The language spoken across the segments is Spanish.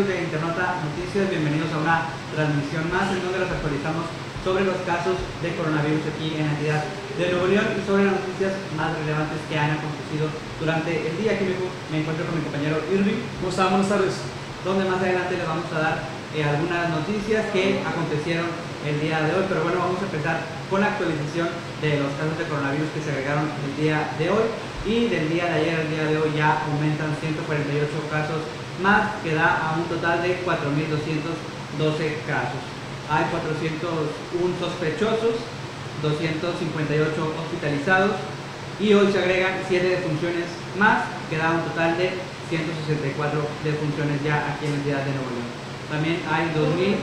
de Internauta Noticias, bienvenidos a una transmisión más en donde los actualizamos sobre los casos de coronavirus aquí en la entidad de Nuevo León y sobre las noticias más relevantes que han acontecido durante el día. Aquí me encuentro con mi compañero Irving. ¿Cómo están? Buenas tardes. Donde más adelante les vamos a dar algunas noticias que acontecieron el día de hoy, pero bueno, vamos a empezar con la actualización de los casos de coronavirus que se agregaron el día de hoy. Y del día de ayer al día de hoy ya aumentan 148 casos más, que da a un total de 4.212 casos. Hay 401 sospechosos, 258 hospitalizados y hoy se agregan 7 defunciones más, que da un total de 164 defunciones ya aquí en la ciudad de Nuevo León. También hay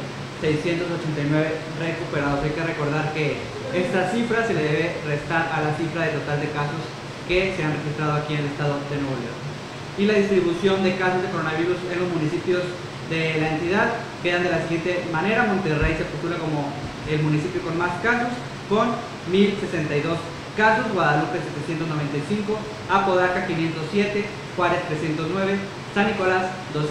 2.689 recuperados. Hay que recordar que esta cifra se le debe restar a la cifra de total de casos que se han registrado aquí en el estado de Nuevo León. Y la distribución de casos de coronavirus en los municipios de la entidad quedan de la siguiente manera. Monterrey se postula como el municipio con más casos, con 1.062 casos, Guadalupe 795, Apodaca 507, Juárez 309, San Nicolás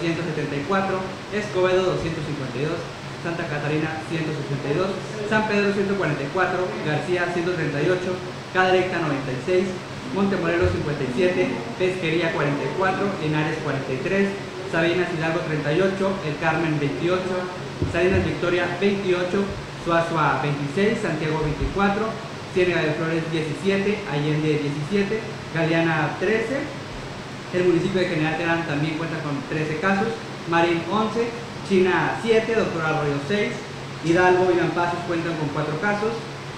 274, Escobedo 252, Santa Catarina 162, San Pedro 144, García 138, Cadereyta 96, Montemorelos 57, Pesquería 44, Linares 43, Sabinas Hidalgo 38, El Carmen 28, Salinas Victoria 28, Suazua 26, Santiago 24, Ciénega de Flores 17, Allende 17, Galeana 13, el municipio de General Terán también cuenta con 13 casos, Marín 11, China 7, Doctor Arroyo 6, Hidalgo y Lampazos cuentan con 4 casos,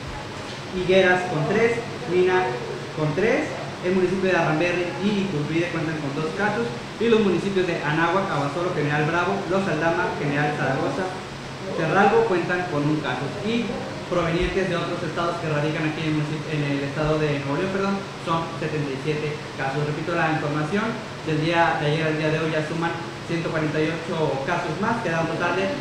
Higueras con 3, Mina con 3, el municipio de Arramberri y Iturbide cuentan con 2 casos, y los municipios de Anáhuac, Abasolo, General Bravo, Los Aldama, General Zaragoza, Cerralbo cuentan con 1 caso, y provenientes de otros estados que radican aquí en el estado de Nuevo León, son 77 casos. Repito la información, del día de ayer al día de hoy ya suman 148 casos más, que da un total de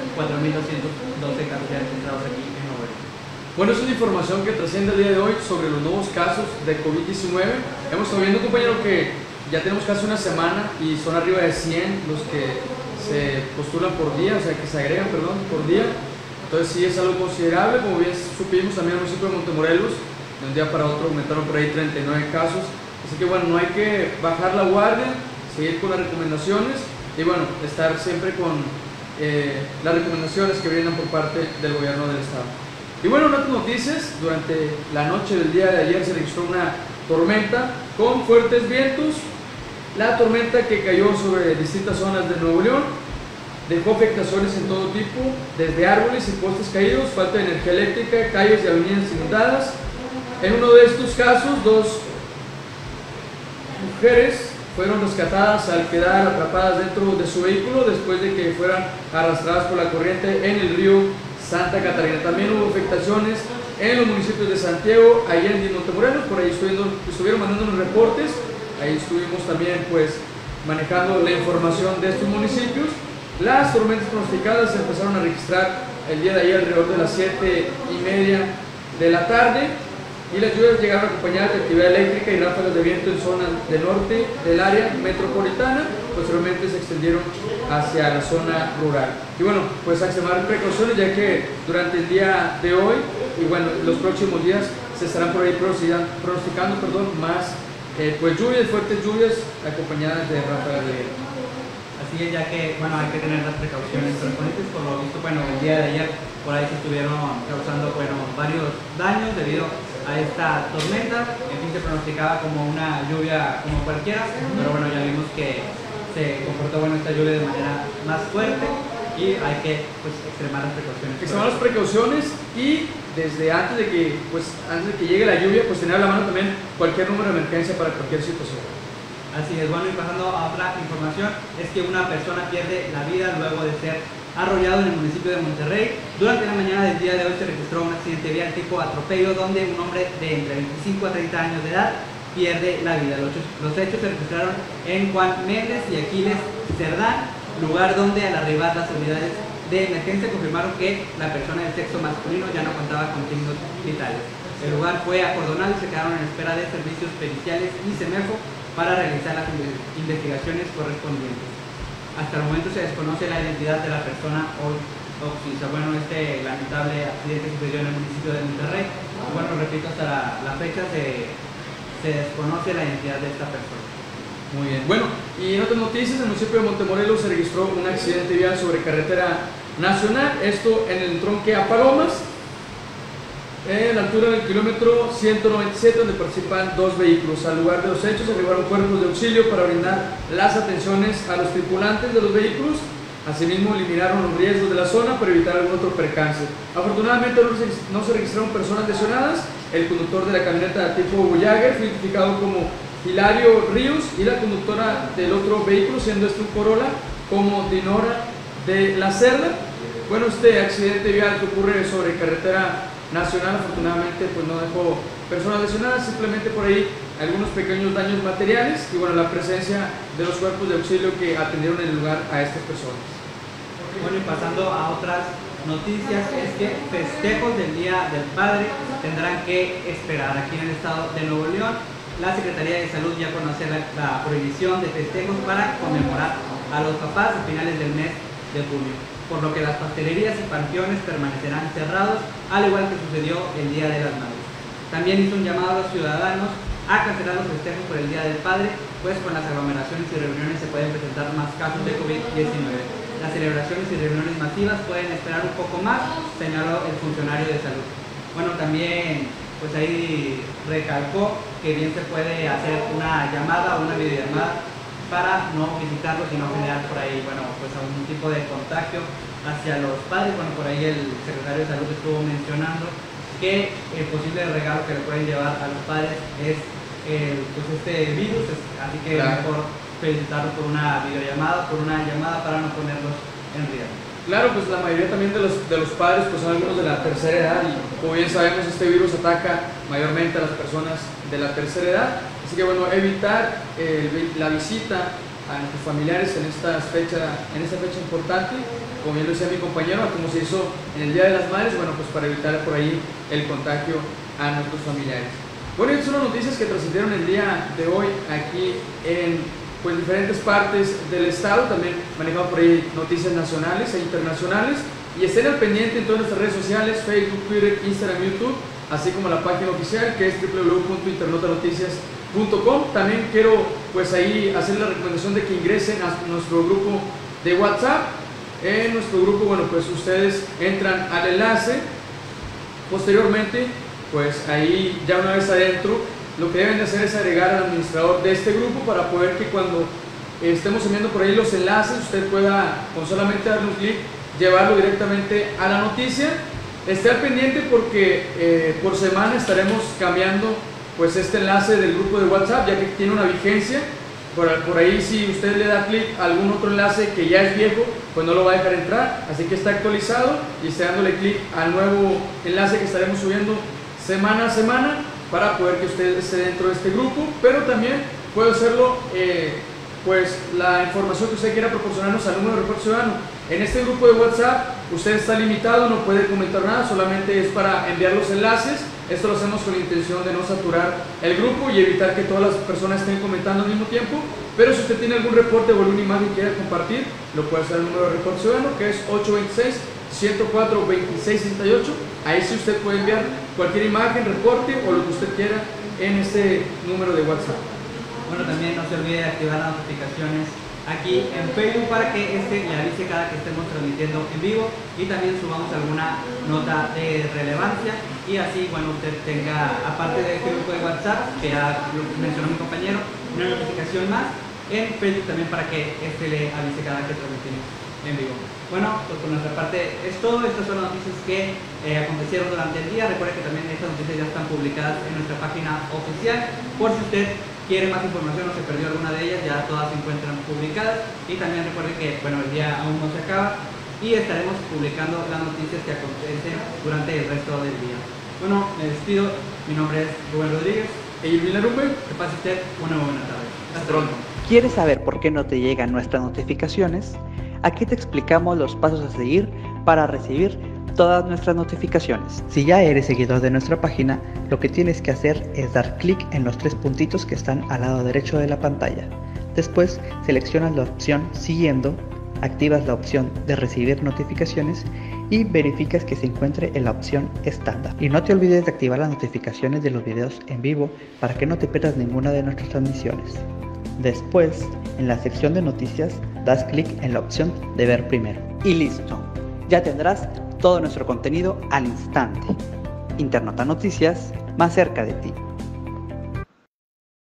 4.212 casos ya registrados aquí en Nuevo León. Bueno, es una información que trasciende el día de hoy sobre los nuevos casos de COVID-19. Hemos estado viendo, compañero, que ya tenemos casi una semana y son arriba de 100 los que se postulan por día, o sea, que se agregan, perdón, por día. Entonces sí es algo considerable. Como bien supimos, también el municipio de Montemorelos, de un día para otro aumentaron por ahí 39 casos. Así que bueno, no hay que bajar la guardia, seguir con las recomendaciones y bueno, estar siempre con las recomendaciones que vienen por parte del gobierno del estado. Y bueno, en otras noticias, durante la noche del día de ayer se registró una tormenta con fuertes vientos. La tormenta que cayó sobre distintas zonas de Nuevo León dejó afectaciones en todo tipo, desde árboles y postes caídos, falta de energía eléctrica, calles y avenidas inundadas. En uno de estos casos, 2 mujeres fueron rescatadas al quedar atrapadas dentro de su vehículo después de que fueran arrastradas por la corriente en el río Santa Catarina. También hubo afectaciones en los municipios de Santiago, Allende y Montemorelos. Por ahí estuvieron mandándonos reportes. Ahí estuvimos también pues manejando la información de estos municipios. Las tormentas pronosticadas se empezaron a registrar el día de ayer alrededor de las 7:30 de la tarde y las lluvias llegaron acompañadas de actividad eléctrica y ráfagas de viento en zonas del norte del área metropolitana. Posteriormente se extendieron hacia la zona rural. Y bueno, pues a extremar precauciones, ya que durante el día de hoy y bueno, los próximos días se estarán por ahí pronosticando más pues lluvias, fuertes lluvias acompañadas de ráfagas de viento. Así es, ya que bueno, hay que tener las precauciones correspondientes. Por lo visto, bueno, el día de ayer por ahí se estuvieron causando varios daños debido a esta tormenta. En fin, se pronosticaba como una lluvia como cualquiera, pero bueno, ya vimos que se comportó esta lluvia de manera más fuerte y hay que pues extremar las precauciones. Extremar las precauciones y desde antes de que llegue la lluvia, pues tener a la mano también cualquier número de emergencia para cualquier situación. Así es. Bueno, y pasando a otra información, es que una persona pierde la vida luego de ser arrollado en el municipio de Monterrey. Durante la mañana del día de hoy se registró un accidente vial tipo atropello donde un hombre de entre 25 a 30 años de edad pierde la vida. Los hechos se registraron en Juan Méndez y Aquiles Cerdán, lugar donde al arribar las unidades de emergencia confirmaron que la persona del sexo masculino ya no contaba con signos vitales. El lugar fue acordonado y se quedaron en espera de servicios periciales y SEMEFO para realizar las investigaciones correspondientes. hasta el momento se desconoce la identidad de la persona occiso. Bueno, este lamentable accidente sucedió en el municipio de Monterrey. Bueno, repito, hasta la fecha se desconoce la identidad de esta persona. Muy bien. Bueno, y en otras noticias, en el municipio de Montemorelos se registró un accidente vial sobre carretera nacional, esto en el tronque a Palomas, en la altura del kilómetro 197, donde participan 2 vehículos. Al lugar de los hechos se arribaron cuerpos de auxilio para brindar las atenciones a los tripulantes de los vehículos. Asimismo, eliminaron los riesgos de la zona para evitar algún otro percance. Afortunadamente no se registraron personas lesionadas. El conductor de la camioneta tipo Voyager fue identificado como Hilario Ríos y la conductora del otro vehículo, siendo este un Corolla, como Dinora de la Cerda. Bueno, este accidente vial que ocurre sobre carretera nacional afortunadamente pues no dejó personas lesionadas, simplemente por ahí algunos pequeños daños materiales y bueno, la presencia de los cuerpos de auxilio que atendieron en el lugar a estas personas. Bueno, y pasando a otras noticias, es que festejos del Día del Padre tendrán que esperar. Aquí en el estado de Nuevo León, la Secretaría de Salud ya conoce la prohibición de festejos para conmemorar a los papás a finales del mes de junio, por lo que las pastelerías y panteones permanecerán cerrados, al igual que sucedió el Día de las Madres. También hizo un llamado a los ciudadanos a cancelar los festejos por el Día del Padre, pues con las aglomeraciones y reuniones se pueden presentar más casos de COVID-19. Las celebraciones y reuniones masivas pueden esperar un poco más, señaló el funcionario de salud. Bueno, también pues ahí recalcó que bien se puede hacer una llamada o una videollamada para no visitarlos y no generar por ahí, bueno, pues algún tipo de contagio hacia los padres. Bueno, por ahí el secretario de salud estuvo mencionando que el posible regalo que le pueden llevar a los padres es pues este virus, así que claro, mejor felicitarlos por una videollamada, por una llamada para no ponerlos en riesgo. Claro, pues la mayoría también de los padres pues son algunos de la tercera edad y como bien sabemos este virus ataca mayormente a las personas de la tercera edad, así que bueno, evitar la visita a nuestros familiares en esta fecha importante, como bien lo decía mi compañero, como se hizo en el Día de las Madres, bueno, pues para evitar por ahí el contagio a nuestros familiares. Bueno, estas son las noticias que trascendieron el día de hoy aquí en pues diferentes partes del estado. También manejamos por ahí noticias nacionales e internacionales y estén al pendiente en todas nuestras redes sociales, Facebook, Twitter, Instagram, YouTube, así como la página oficial que es www.internotanoticias.com. También quiero pues ahí hacer la recomendación de que ingresen a nuestro grupo de WhatsApp. En nuestro grupo, bueno, pues ustedes entran al enlace, posteriormente pues ahí ya una vez adentro lo que deben de hacer es agregar al administrador de este grupo para poder que cuando estemos enviando por ahí los enlaces usted pueda con solamente darle un clic llevarlo directamente a la noticia. Esté al pendiente porque por semana estaremos cambiando pues este enlace del grupo de WhatsApp, ya que tiene una vigencia. Por ahí si usted le da clic a algún otro enlace que ya es viejo, pues no lo va a dejar entrar, así que está actualizado y esté dándole clic al nuevo enlace que estaremos subiendo semana a semana para poder que usted esté dentro de este grupo, pero también puede hacerlo pues la información que usted quiera proporcionarnos al número de Reporte Ciudadano. En este grupo de WhatsApp usted está limitado, no puede comentar nada, solamente es para enviar los enlaces. Esto lo hacemos con la intención de no saturar el grupo y evitar que todas las personas estén comentando al mismo tiempo, pero si usted tiene algún reporte o alguna imagen que quiera compartir, lo puede hacer al número de Reporte Ciudadano, que es 826-104-2668. Ahí sí usted puede enviar cualquier imagen, reporte o lo que usted quiera en este número de WhatsApp. Bueno, también no se olvide de activar las notificaciones aquí en Facebook para que le avise cada que estemos transmitiendo en vivo y también subamos alguna nota de relevancia y así, bueno, usted tenga, aparte de este grupo de WhatsApp que ya lo mencionó mi compañero, una notificación más en Facebook también para que le avise cada que transmitimos en vivo. Bueno, pues por nuestra parte es todo. Estas son las noticias que acontecieron durante el día. Recuerde que también estas noticias ya están publicadas en nuestra página oficial, por si usted quiere más información o se perdió alguna de ellas, ya todas se encuentran publicadas. Y también recuerde que bueno, el día aún no se acaba y estaremos publicando las noticias que acontecen durante el resto del día. Bueno, me despido, mi nombre es Rubén Rodríguez e Irvin Larumbe. Que pase usted una buena tarde. Hasta pronto. ¿Quieres saber por qué no te llegan nuestras notificaciones? Aquí te explicamos los pasos a seguir para recibir todas nuestras notificaciones. Si ya eres seguidor de nuestra página, lo que tienes que hacer es dar clic en los 3 puntitos que están al lado derecho de la pantalla. Después seleccionas la opción Siguiendo, activas la opción de recibir notificaciones y verificas que se encuentre en la opción estándar. Y no te olvides de activar las notificaciones de los videos en vivo para que no te pierdas ninguna de nuestras transmisiones. Después, en la sección de noticias, das clic en la opción de ver primero. Y listo, ya tendrás todo nuestro contenido al instante. Internauta Noticias, más cerca de ti.